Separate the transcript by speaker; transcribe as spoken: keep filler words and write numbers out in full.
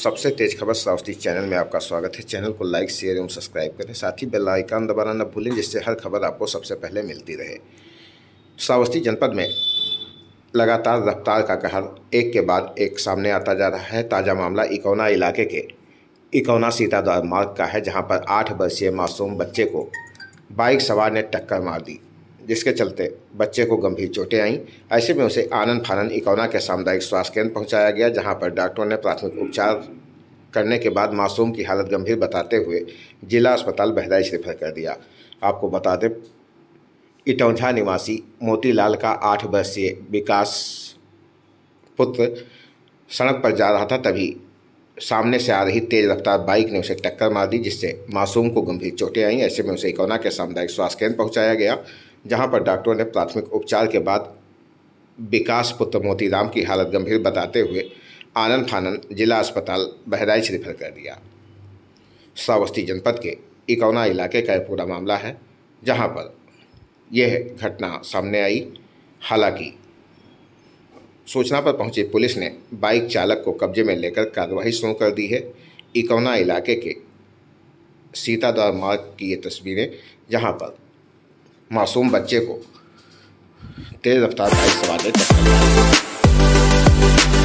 Speaker 1: सबसे तेज खबर श्रावस्ती चैनल में आपका स्वागत है। चैनल को लाइक शेयर एवं सब्सक्राइब करें, साथ ही बेल आइकन दबाना न भूलें, जिससे हर खबर आपको सबसे पहले मिलती रहे। श्रावस्ती जनपद में लगातार रफ्तार का कहर एक के बाद एक सामने आता जा रहा है। ताज़ा मामला इकौना इलाके के इकौना सीताद्वार मार्ग का है, जहां पर आठ वर्षीय मासूम बच्चे को बाइक सवार ने टक्कर मार दी, जिसके चलते बच्चे को गंभीर चोटें आईं। ऐसे में उसे आनन फानन इकौना के सामुदायिक स्वास्थ्य केंद्र पहुंचाया गया, जहां पर डॉक्टरों ने प्राथमिक उपचार करने के बाद मासूम की हालत गंभीर बताते हुए जिला अस्पताल बहराइच रेफर कर दिया। आपको बता दें, इटौंझा निवासी मोतीलाल का आठ वर्षीय विकास पुत्र सड़क पर जा रहा था, तभी सामने से आ रही तेज रफ्तार बाइक ने उसे टक्कर मार दी, जिससे मासूम को गंभीर चोटें आईं। ऐसे में उसे इकौना के सामुदायिक स्वास्थ्य केंद्र पहुंचाया गया, जहां पर डॉक्टरों ने प्राथमिक उपचार के बाद विकास पुत्र मोतीराम की हालत गंभीर बताते हुए आनन फानन जिला अस्पताल बहराइच रेफर कर दिया। श्रावस्ती जनपद के इकौना इलाके का यह पूरा मामला है, जहां पर यह घटना सामने आई। हालांकि सूचना पर पहुंची पुलिस ने बाइक चालक को कब्जे में लेकर कार्रवाई शुरू कर दी है। इकौना इलाके के सीताद्वार मार्ग की ये तस्वीरें, जहां पर मासूम बच्चे को तेज रफ्तार बाइक सवार ने टक्कर मारी।